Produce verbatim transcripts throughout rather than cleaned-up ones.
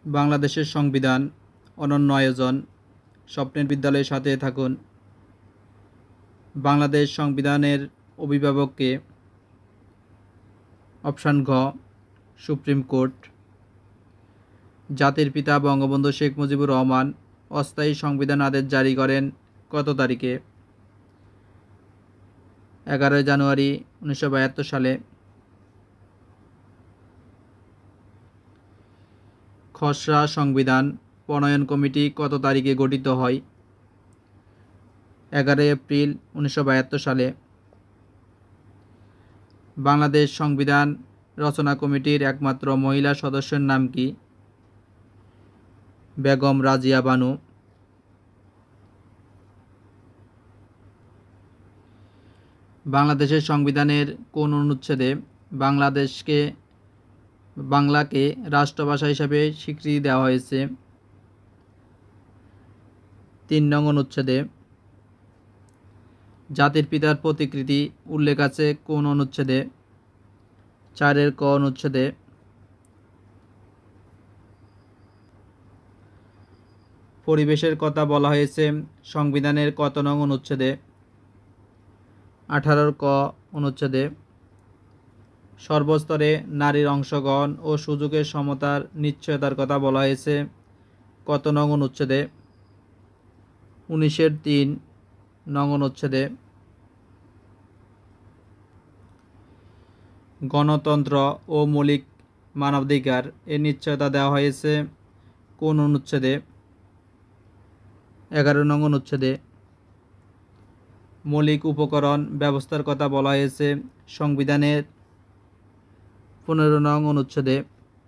বাংলাদেশের সংবিধান অনন্য আয়োজন, স্বপ্নের বিদ্যালয়ের সাথে থাকুন। বাংলাদেশ সংবিধানের অভিভাবক কে? অপশান ঘ সুপ্রিম কোর্ট। জাতির পিতা বঙ্গবন্ধু শেখ মুজিবুর রহমান অস্থায়ী সংবিধান আদেশ জারি করেন কত তারিখে? এগারোই জানুয়ারি উনিশশো বাহাত্তর সালে। খসড়া সংবিধান প্রণয়ন কমিটি কত তারিখে গঠিত হয়? এগারোই এপ্রিল উনিশশো বাহাত্তর সালে। বাংলাদেশ সংবিধান রচনা কমিটির একমাত্র মহিলা সদস্যের নাম কি? বেগম রাজিয়া বানু। বাংলাদেশের সংবিধানের কোন অনুচ্ছেদে বাংলাদেশকে বাংলাকে রাষ্ট্রভাষা হিসেবে স্বীকৃতি দেওয়া হয়েছে? তিন নং অনুচ্ছেদে। জাতির পিতার প্রতিকৃতি উল্লেখ আছে কোন অনুচ্ছেদে? চারের ক অনুচ্ছেদে। পরিবেশের কথা বলা হয়েছে সংবিধানের কত নং অনুচ্ছেদে? আঠারোর ক অনুচ্ছেদে। সর্বস্তরে নারীর অংশগ্রহণ ও সুযোগের সমতার নিশ্চয়তার কথা বলা হয়েছে কত নং অনুচ্ছেদে? উনিশের তিন নং অনুচ্ছেদে। গণতন্ত্র ও মৌলিক মানবাধিকার এর নিশ্চয়তা দেওয়া হয়েছে কোন অনুচ্ছেদে? এগারো নং অনুচ্ছেদে। মৌলিক উপকরণ ব্যবস্থার কথা বলা হয়েছে সংবিধানের পনেরো নং অনুচ্ছেদে।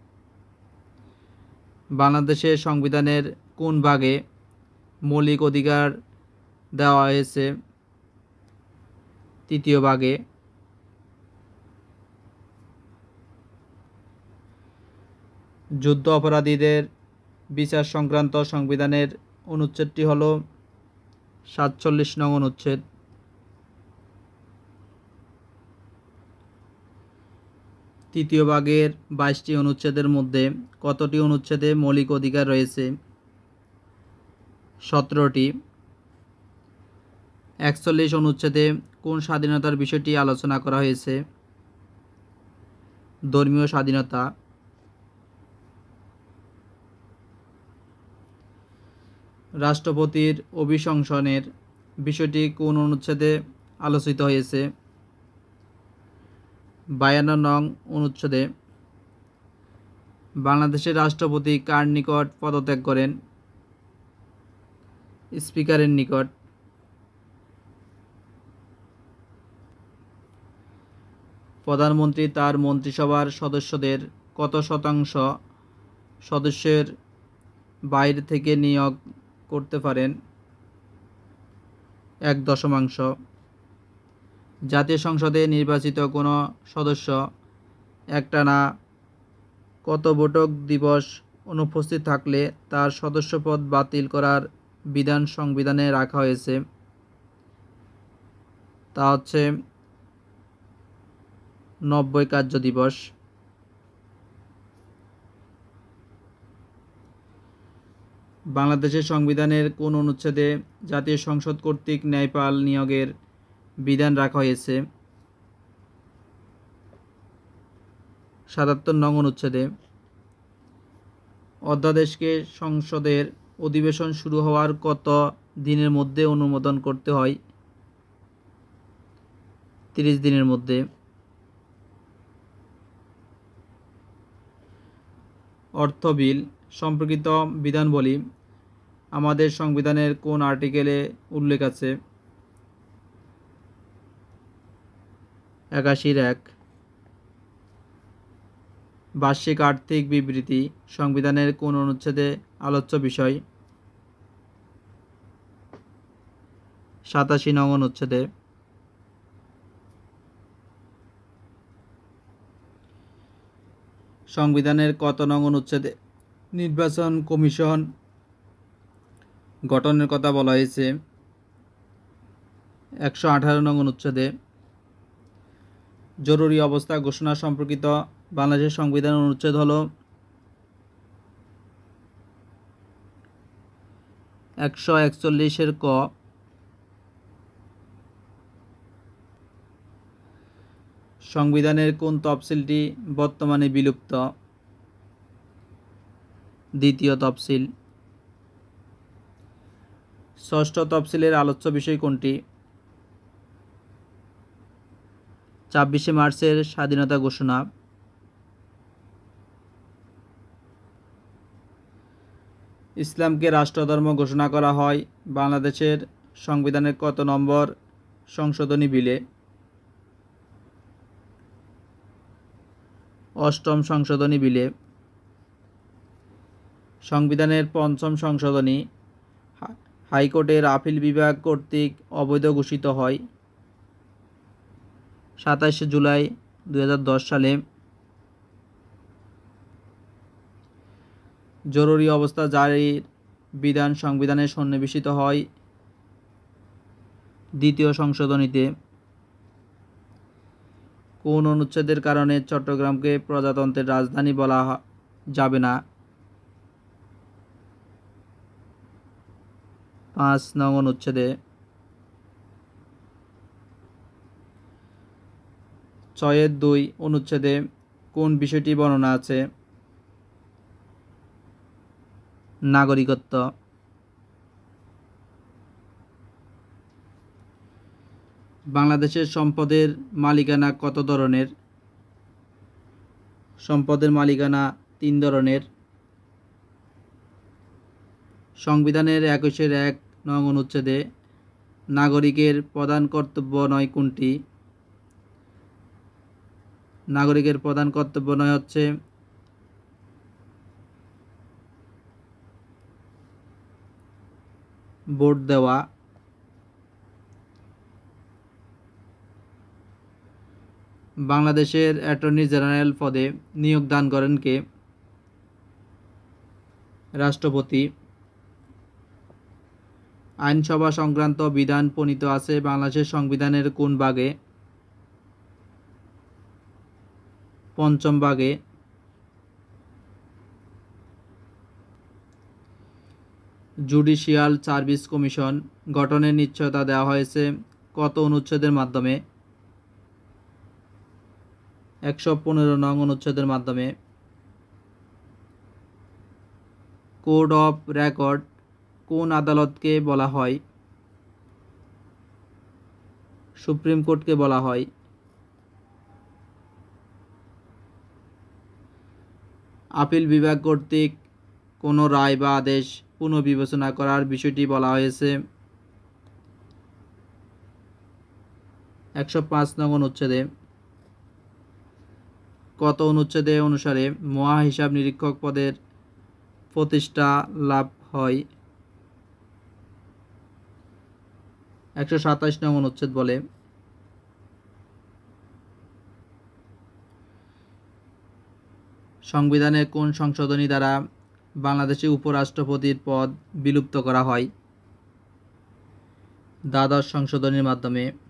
বাংলাদেশের সংবিধানের কোন ভাগে মৌলিক অধিকার দেওয়া হয়েছে? তৃতীয় ভাগে। যুদ্ধ অপরাধীদের বিচার সংক্রান্ত সংবিধানের অনুচ্ছেদটি হল সাতচল্লিশ নং অনুচ্ছেদ। তৃতীয় ভাগের বাইশটি অনুচ্ছেদের মধ্যে কতটি অনুচ্ছেদে মৌলিক অধিকার রয়েছে? সতেরোটি। একচল্লিশ অনুচ্ছেদে কোন স্বাধীনতার বিষয়টি আলোচনা করা হয়েছে? ধর্মীয় স্বাধীনতা। রাষ্ট্রপতির অভিশংসনের বিষয়টি কোন অনুচ্ছেদে আলোচিত হয়েছে? বায়ান্ন নং অনুচ্ছেদে। বাংলাদেশের রাষ্ট্রপতি কার নিকট পদত্যাগ করেন? স্পিকারের নিকট। প্রধানমন্ত্রী তার মন্ত্রিসভার সদস্যদের কত শতাংশ সদস্যের বাইরে থেকে নিয়োগ করতে পারেন? এক দশমাংশ। জাতীয় সংসদে নির্বাচিত কোনো সদস্য একটানা কত বৈঠক দিবস অনুপস্থিত থাকলে তার সদস্যপদ বাতিল করার বিধান সংবিধানে রাখা হয়েছে? তা হচ্ছে নব্বই কার্য দিবস। বাংলাদেশের সংবিধানের কোন অনুচ্ছেদে জাতীয় সংসদ কর্তৃক ন্যায়পাল নিয়োগের বিধান রাখা হয়েছে? সাতাত্তর নং অনুচ্ছেদে। অধ্যাদেশকে সংসদের অধিবেশন শুরু হওয়ার কত দিনের মধ্যে অনুমোদন করতে হয়? তিরিশ দিনের মধ্যে। অর্থ বিল সম্পর্কিত বিধানবলী আমাদের সংবিধানের কোন আর্টিকেলে উল্লেখ আছে? একাশির এক। বার্ষিক আর্থিক বিবৃতি সংবিধানের কোন অনুচ্ছেদে আলোচ্য বিষয়? সাতাশি নং অনুচ্ছেদে। সংবিধানের কত নং অনুচ্ছেদে নির্বাচন কমিশন গঠনের কথা বলা হয়েছে? একশো আঠারো নং অনুচ্ছেদে। জরুরি অবস্থা ঘোষণা সম্পর্কিত বাংলাদেশের সংবিধানের অনুচ্ছেদ হল একশো একচল্লিশের ক, সংবিধানের কোন তফসিলটি বর্তমানে বিলুপ্ত? দ্বিতীয় তফসিল। ষষ্ঠ তফসিলের আলোচ্য বিষয় কোনটি? ছাব্বিশে মার্চের স্বাধীনতা ঘোষণা। ইসলামকে রাষ্ট্রধর্ম ঘোষণা করা হয় বাংলাদেশের সংবিধানের কত নম্বর সংশোধনী বিলে? অষ্টম সংশোধনী বিলে। সংবিধানের পঞ্চম সংশোধনী হাইকোর্টের আপিল বিভাগ কর্তৃক অবৈধ ঘোষিত হয় সাতাশে জুলাই দুই হাজার দশ সালে। জরুরি অবস্থা জারির বিধান সংবিধানে সন্নিবেশিত হয় দ্বিতীয় সংশোধনীতে। কোন অনুচ্ছেদের কারণে চট্টগ্রামকে প্রজাতন্ত্রের রাজধানী বলা যাবে না? পাঁচ নং অনুচ্ছেদে। ছয়ের দুই অনুচ্ছেদে কোন বিষয়টি বর্ণনা আছে? নাগরিকত্ব। বাংলাদেশের সম্পদের মালিকানা কত ধরনের? সম্পদের মালিকানা তিন ধরনের। সংবিধানের একুশের এক নং অনুচ্ছেদে নাগরিকের প্রধান কর্তব্য নয় কোনটি? নাগরিকের প্রধান কর্তব্য নয় হচ্ছে ভোট দেওয়া। বাংলাদেশের অ্যাটর্নি জেনারেল পদে নিয়োগ দান করেন কে? রাষ্ট্রপতি। আইনসভা সংক্রান্ত বিধান প্রণীত আছে বাংলাদেশের সংবিধানের কোন ভাগে? পঞ্চম ভাগে। জুডিশিয়াল সার্ভিস কমিশন গঠনের নিশ্চয়তা দেওয়া হয়েছে কত অনুচ্ছেদের মাধ্যমে? একশো পনেরো নং অনুচ্ছেদের মাধ্যমে। কোড অফ রেকর্ড কোন আদালতকে বলা হয়? সুপ্রিম কোর্টকে বলা হয়। আপিল বিভাগ কর্তৃক কোনো রায় বা আদেশ পুনর্বিবেচনা করার বিষয়টি বলা হয়েছে একশো পাঁচ নং অনুচ্ছেদে। কত অনুচ্ছেদে অনুসারে মহা হিসাব নিরীক্ষক পদের প্রতিষ্ঠা লাভ হয়? একশো সাতাশ নং অনুচ্ছেদ বলে। সংবিধানের কোন সংশোধনী দ্বারা বাংলাদেশে উপরাষ্ট্রপতির পদ বিলুপ্ত করা হয়? দ্বাদশ সংশোধনীর মাধ্যমে।